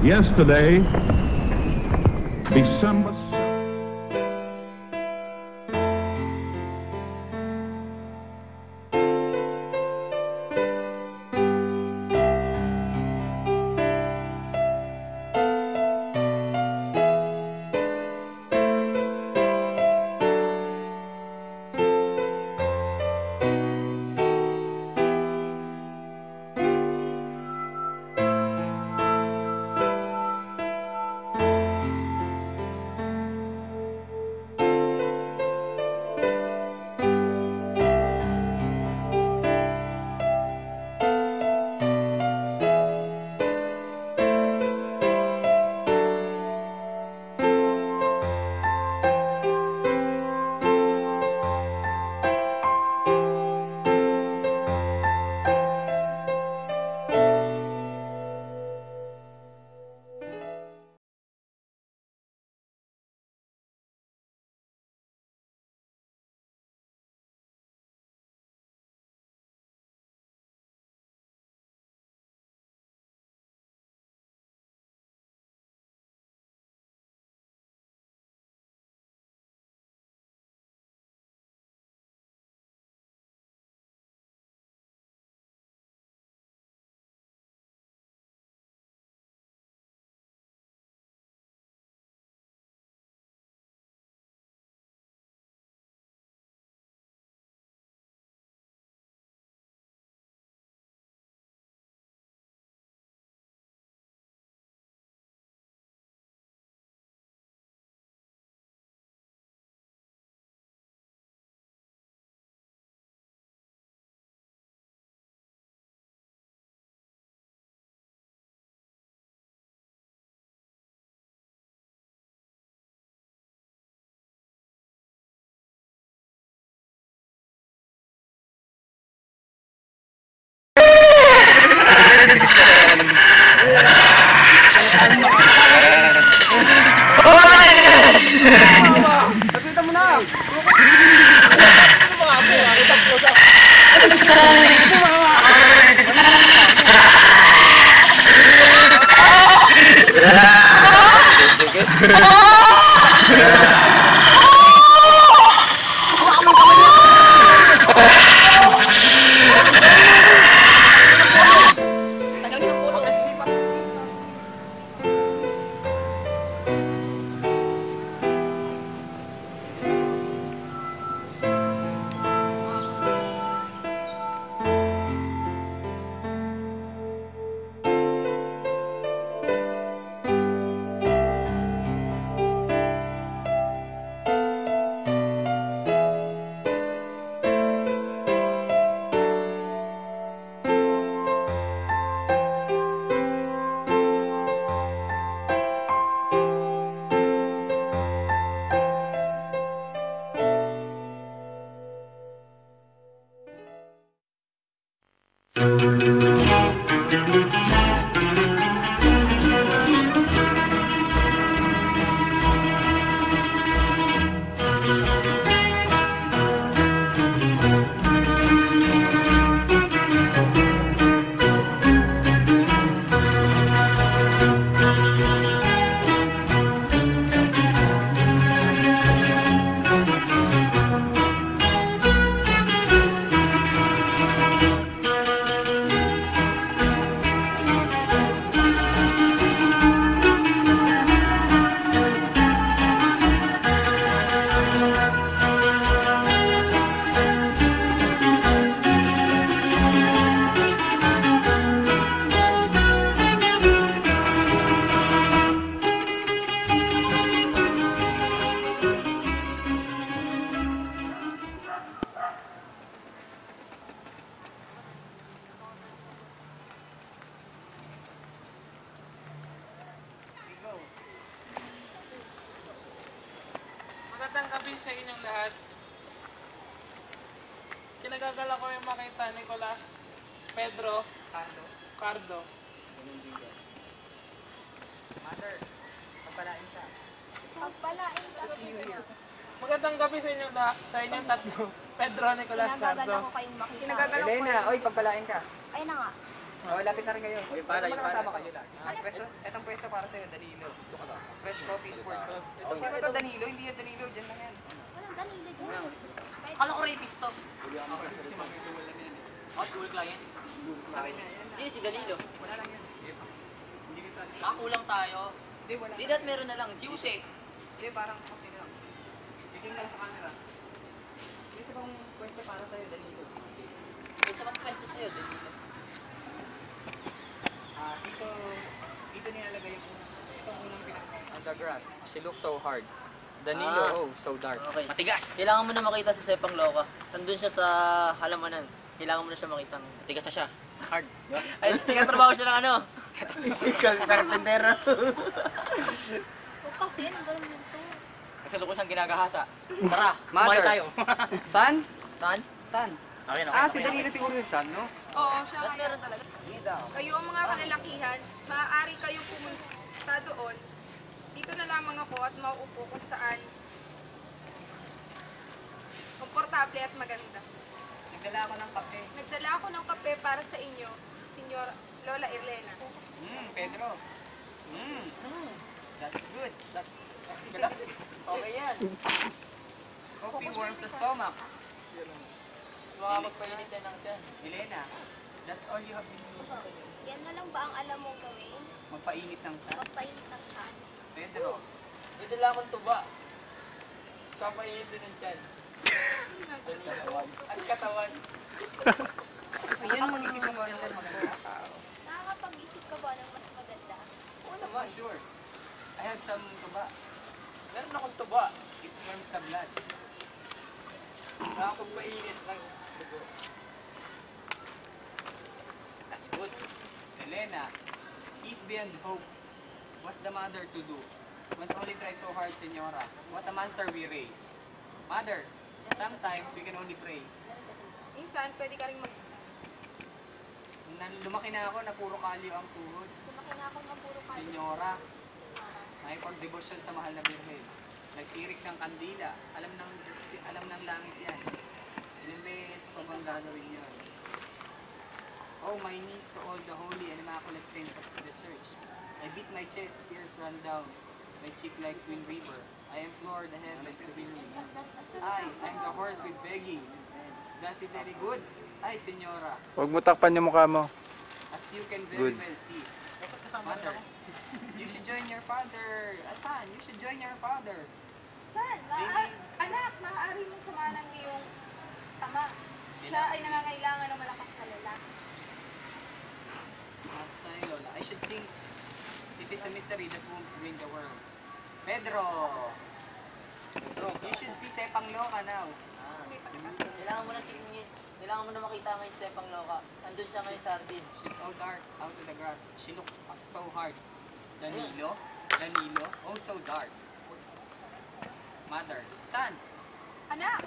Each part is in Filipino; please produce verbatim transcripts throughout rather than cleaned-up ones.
Yesterday, December Magandang gabi sa inyong lahat. Kinagagala ko yung makita Nicolas, Pedro, Cardo, Cardo. Mother, pagpalain ka. Pagpalain ka. Magandang gabi sa inyong, sa inyong tatlo. Pedro, Nicolas, Cardo. Kinagagala ko kayong makita. Elena, oy, pagpalain ka. Ayun na nga. Oh, lapit na rin kayo. Okay, pala, Ito yung mga kasama pala. kayo lang. Ah, pwesto, etong pwesto para sa'yo, Danilo. Fresh Coffee Sport Club. Ito, Okay. ito Danilo, hindi yan Danilo, dyan lang yan. Walang danilo dyan. Kala ko rapist to. Oh, cool client. Akin na, yan na. Sino si Danilo? Wala lang yan. Hindi ka sa... Nakakulang tayo. Hindi, wala. Di dat meron na lang. Juse. Hindi, parang kasi lang. Bigyan lang sa camera. Dito bang pwesto para sa'yo, Danilo? May isa pang pwesto sa'yo, Danilo. Ah, dito, dito nilalagay yung unang, ito ang unang pinag... On the grass. She looks so hard. Danilo, Ah. oh, so dark. Okay. Matigas! Kailangan mo na makita si Sepang Loka. Nandun siya sa halamanan. Kailangan mo na siya makita. Matigas na siya. Hard. Ay, tingnan siya ng ano. Carpentero. Huwag kasi, ang galing nito. Kasi loko siyang ginagahasa. Tara, Mother. kumain tayo. San? Saan? San? Okay, okay. Ah, si Danilo siguro yung San, no? Oo, siya kaya talaga. Kayo ang mga kalalakihan, maaari kayong pumunta doon. Dito na lamang ako at mauupo kung saan komportable at maganda. Nagdala ako ng kape. Nagdala ako ng kape para sa inyo, Senyor Lola Irlena. Mmm, Pedro. Mmm, that's good. That's Okay yan. coffee warms the stomach. Mga magpainit yan ng dyan. Elena, that's all you have to do. Yan na lang ba ang alam mong gawin? Magpainit ng chat. Magpainit ng chan. Pedro, May dala akong tuba. Kapainit din ng tiyan. Ang katawan. ayun ang mag-isip mo ng mas magandang tao. Nakakapag-isip ka ba ng mas maganda? Oo naman, sure. I have some tuba. Meron akong tuba. It warms the blood. Nakakapagpainit ng dugo. That's good. Elena, peace beyond hope. What the mother to do? Once only try so hard, Senora. What a monster we raise. Mother, sometimes we can only pray. Minsan, pwede ka rin mag-isa. Nan- Lumaki na ako na puro kalyo ang tuhod. Kumaki na akong mapuro ka. Senyora, may pagdebosyon sa mahal na Birhen. Nagtirik ng kandila. Alam ng Diyos, alam ng langit yan. Ilang beses pa bang gagawin yun? Oh, my knees to all the holy and immaculate saints of the church. I beat my chest, tears run down my cheek like Twin River. I implore the heavens to hear me. I, I'm the horse with begging. Does it very good? Ay, Senyora, Huwag mo takpan yung mukha mo. as you can very Good. well see. Mother, you should join your father. Asan? You should join your father. Saan? Maa- anak, maaari mong samahan ng iyong ama. Siya ay nangangailangan ng malakas na lalaki. At sa Lola, I should think it is a misery that wombs bring the world. Pedro! Pedro, you should see Sepang Loka now. Ah, kailangan mo na tingin. Kailangan mo na makita ngayon si Sepang Loka. Andun siya ngayon sa Ardin. She's all dark out in the grass. She looks so hard. Danilo? Danilo? Oh, so dark. Mother, son, Anak!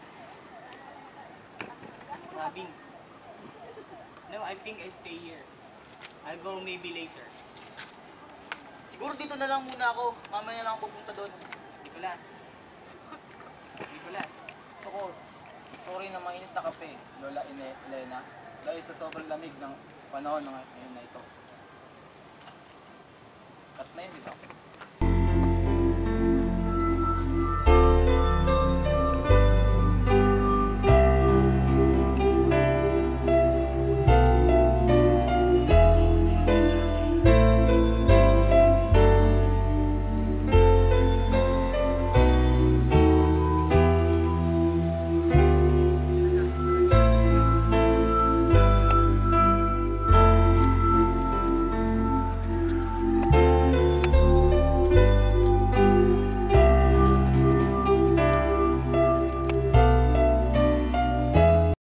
Robin. No, I think I stay here. I'll go maybe later. Siguro dito na lang muna ako. Mamaya na lang ako pupunta doon. Nicolas. Nicolas. Gusto ko, gusto ko rin ng mainit na kape, Lola Ine Elena, dahil sa sobrang lamig ng panahon ng ngayon na ito. At na yun, di ba?